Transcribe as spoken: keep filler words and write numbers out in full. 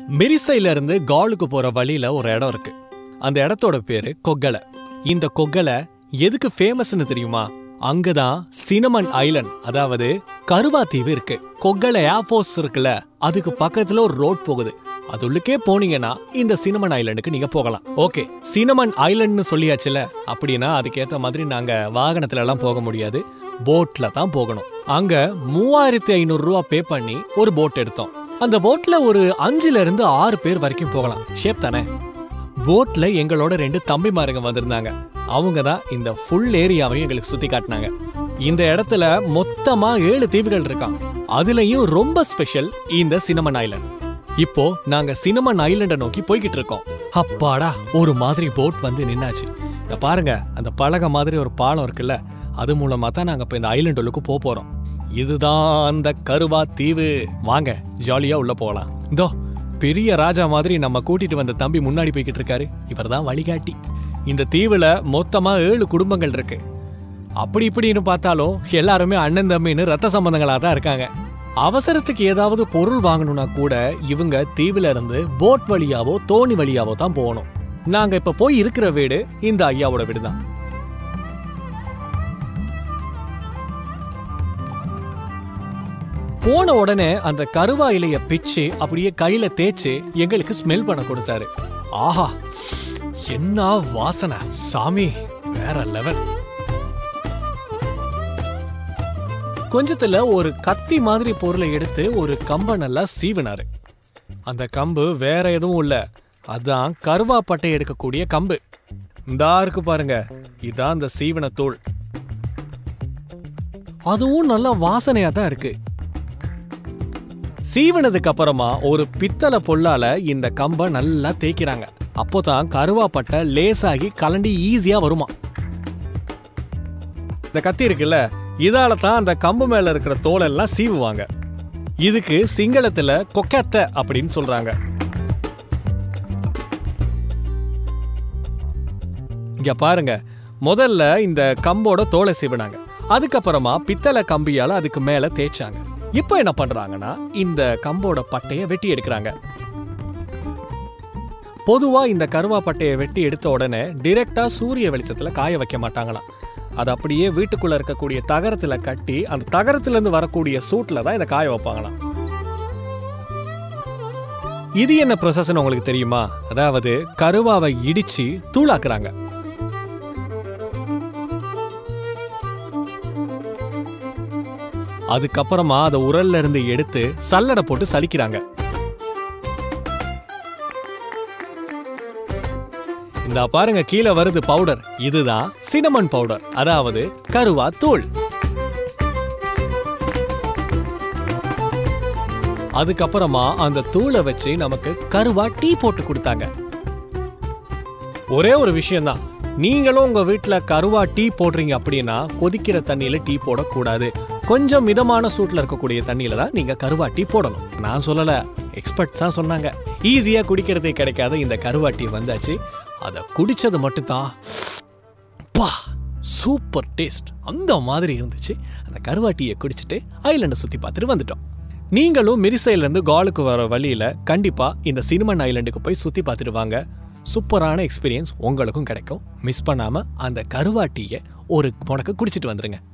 மிரிசைல இருந்து காலுக்கு போற வழியில ஒரு இடம் இருக்கு. அந்த இடத்தோட பேரு கொக்கலை. இந்த கொக்கலை எதுக்கு ஃபேமஸ்னு தெரியுமா? அங்கதான் சினமன் ஐலண்ட், அதாவது கருவா தீவு இருக்கு. கொக்கலை ஏர்ஃபோர்ஸ் இருக்குல்ல, அதுக்கு பக்கத்துல ஒரு ரோட் போகுது. அது உள்ளுக்கே போனீங்கன்னா இந்த சினமன் ஐலண்டுக்கு நீங்க போகலாம். ஓகே, சினமன் ஐலண்ட்னு சொல்லியாச்சுல, அப்படின்னா அதுக்கேற்ற மாதிரி நாங்க வாகனத்துல எல்லாம் போக முடியாது, போட்ல தான் போகணும். அங்க மூவாயிரத்தி ஐநூறு ரூபா பே பண்ணி ஒரு போட் எடுத்தோம். அந்த போட்ல ஒரு அஞ்சுல இருந்து ஆறு பேர் வரைக்கும் போகலாம். ஷேப் தானே. போட்ல எங்களோட ரெண்டு தம்பிமாருங்க வந்திருந்தாங்க. அவங்க தான் இந்த ஃபுல் ஏரியாவையும் எங்களுக்கு சுத்தி காட்டினாங்க. இந்த இடத்துல மொத்தமா ஏழு தீவுகள் இருக்கான். அதுலயும் ரொம்ப ஸ்பெஷல் இந்த சினமன் ஐலண்ட். இப்போ நாங்க சினமன் ஐலண்ட நோக்கி போய்கிட்டு இருக்கோம். அப்பாடா, ஒரு மாதிரி போட் வந்து நின்னாச்சு. இத பாருங்க, அந்த பலகை மாதிரி ஒரு பாலம் இருக்குல்ல, அது மூலமா தான் நாங்க இப்ப இந்த ஐலண்டுக்கு போக போறோம். இதுதான் அந்த கருவா தீவு. வாங்க ஜாலியா உள்ள போகலாம். இதோ பெரிய ராஜா மாதிரி நம்ம கூட்டிட்டு வந்த தம்பி முன்னாடி போய்கிட்டு இருக்காரு. இவர் தான் வழிகாட்டி. இந்த தீவுல மொத்தமா ஏழு குடும்பங்கள் இருக்கு. அப்படி இப்படின்னு பார்த்தாலும் எல்லாருமே அண்ணன் தம்பின்னு ரத்த சம்பந்தங்களா தான் இருக்காங்க. அவசரத்துக்கு ஏதாவது பொருள் வாங்கணும்னா கூட இவங்க தீவுல இருந்து போட் வழியாவோ தோணி வழியாவோ தான் போகணும். நாங்க இப்ப போய் இருக்கிற வீடு இந்த ஐயாவோட வீடு தான். போன உடனே அந்த கருவா இலைய பிச்சு அப்படியே கையில தேய்ச்சு எங்களுக்கு ஸ்மெல் பண்ண கொடுத்தாரு. ஆஹா, என்ன வாசனை சாமி, வேற லெவல். கொஞ்சத்துல ஒரு கத்தி மாதிரி பொருளை எடுத்து ஒரு கம்பை நல்லா சீவினாரு. அந்த கம்பு வேற எதுவும் இல்ல, அதான் கருவா பட்டை எடுக்கக்கூடிய கம்பு. இந்தா இருக்கு பாருங்க, இதான் அந்த சீவன தூள். அதுவும் நல்லா வாசனையா தான் இருக்கு. சீவனதுக்கு அப்புறமா ஒரு பித்தளை பொல்லால இந்த கம்பை நல்லா தேய்க்கிறாங்க. அப்போதான் கருவாப்பட்டை லேசாகி கலண்டி ஈஸியா வருமா. இந்த கத்தி இருக்குல்ல, இதால தான் அந்த கம்பு மேல இருக்கிற தோலெல்லாம் சீவுவாங்க. இதுக்கு சிங்களத்துல கொக்கத்தை அப்படின்னு சொல்றாங்க. இங்க பாருங்க, முதல்ல இந்த கம்போட தோலை சீவினாங்க. அதுக்கப்புறமா பித்தளை கம்பியால அதுக்கு மேல தேய்ச்சாங்க. இப்ப என்ன பண்றாங்கன்னா, இந்த கம்போட பட்டைய வெட்டி எடுக்கிறாங்க. பொதுவா இந்த கருவா பட்டையை வெட்டி எடுத்த உடனே டைரக்டா சூரிய வெளிச்சத்துல காய வைக்க மாட்டாங்களாம். அது அப்படியே வீட்டுக்குள்ள இருக்கக்கூடிய தகரத்துல கட்டி அந்த தகரத்துல இருந்து வரக்கூடிய சூட்ல தான் இதை காய வைப்பாங்களாம். இது என்ன ப்ராசஸ்னு உங்களுக்கு தெரியுமா? அதாவது கருவாவை இடிச்சு தூளாக்குறாங்க. அதுக்கப்புறமா அதை உரல்ல இருந்து எடுத்து சல்லடை போட்டு சலிக்கிறாங்க. இந்த பாருங்க, கீழே வருது பவுடர். இதுதான் சினமன் பவுடர், அதாவது கருவா தூள். அதுக்கப்புறமா அந்த தூளை வச்சு நமக்கு கருவா டீ போட்டு கொடுத்தாங்க. ஒரே ஒரு விஷயம் தான், நீங்களும் உங்க வீட்டுல கருவா டீ போடுறீங்க அப்படின்னா கொதிக்கிற தண்ணியில டீ போடக்கூடாது. கொஞ்சம் மிதமான சூட்ல இருக்கக்கூடிய தண்ணியில தான் நீங்க கருவா டீ போடணும். நான் சொல்லல, எக்ஸ்பர்ட்ஸ் தான் சொன்னாங்க. ஈஸியா குடிக்கிறதே கிடைக்காத இந்த கருவா டீ வந்தாச்சு. அதை குடிச்சது மட்டும்தான் பா சூப்பர் டேஸ்ட், அந்த மாதிரி இருந்துச்சு. அந்த கருவா டீயை குடிச்சிட்டு ஐலண்டை சுத்தி பார்த்துட்டு வந்துட்டோம். நீங்களும் மிரிசைல இருந்து காலுக்கு வர வழியில கண்டிப்பா இந்த சினமன் ஐலண்டுக்கு போய் சுத்தி பார்த்துட்டு வாங்க. சூப்பரான எக்ஸ்பீரியன்ஸ் உங்களுக்கும் கிடைக்கும். மிஸ் பண்ணாம அந்த கருவா டீயை ஒரு முடக்கு குடிச்சிட்டு வந்துருங்க.